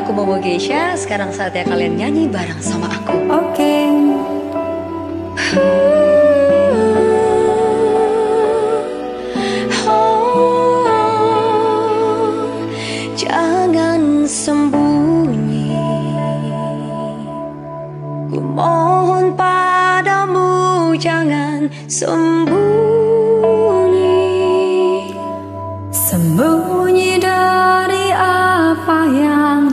Aku Bobo Geisha. Sekarang saatnya kalian nyanyi bareng sama aku. Oke. Jangan sembunyi, ku mohon padamu jangan sembunyi. Sembunyi dari apa yang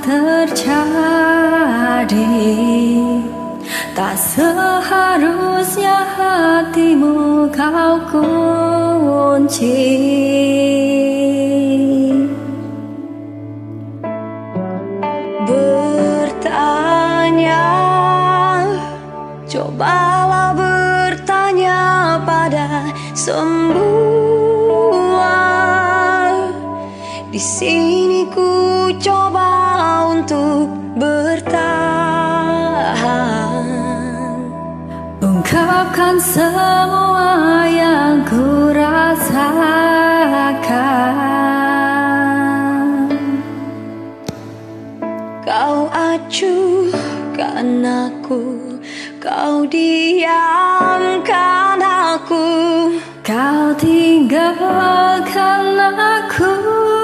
terjadi. Tak seharusnya hatimu kau kunci. Bertanya, cobalah bertanya pada semua. Di sini ku coba untuk bertahan, ungkapkan semua yang ku rasakan. Kau acuhkan aku, kau diamkan aku, kau tinggalkan aku.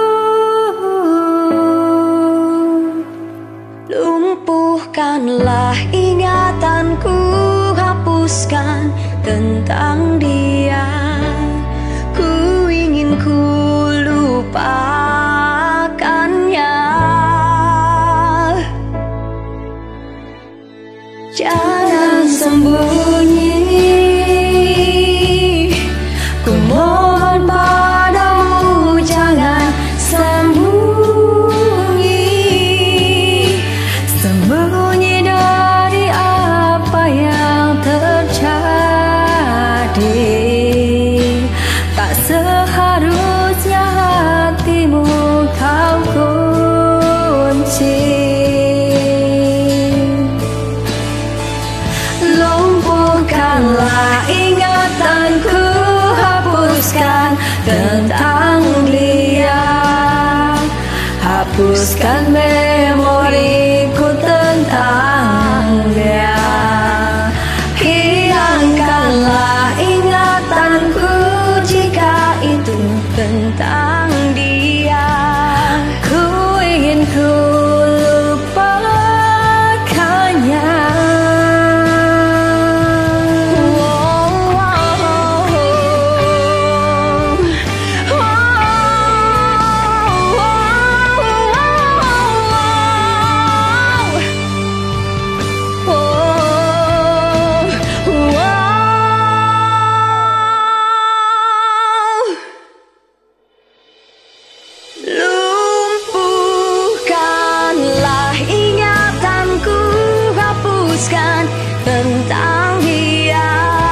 Lumpuhkanlah ingatanku, hapuskan tentang dia. Ku ingin ku lupakannya. Jangan sembunyi, ku mohon padamu jangan sembunyi. Sembunyi dari apa yang terjadi. Tak seharusnya hatimu kau kunci. Lumpuhkanlah ingatanku, hapuskan tentang dia. Hapuskan memoriku tentang dia. Hilangkanlah ingatanku jika itu tentang dia. Ku ingin ku lupakannya. Lumpuhkanlah ingatanku, hapuskan tentang dia.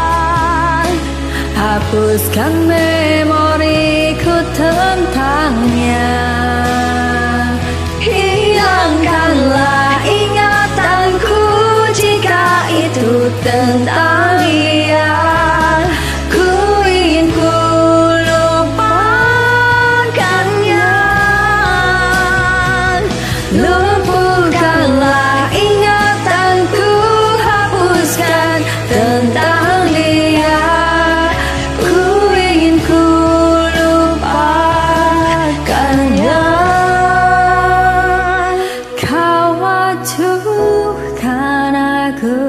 Hapuskan memoriku tentangnya. Hilangkanlah ingatanku jika itu tentang dia. Ku ingin ku lupakannya. Lumpuhkanlah ingatanku, hapuskan tentang dia. Ku ingin ku lupakannya. Kau acuhkan aku,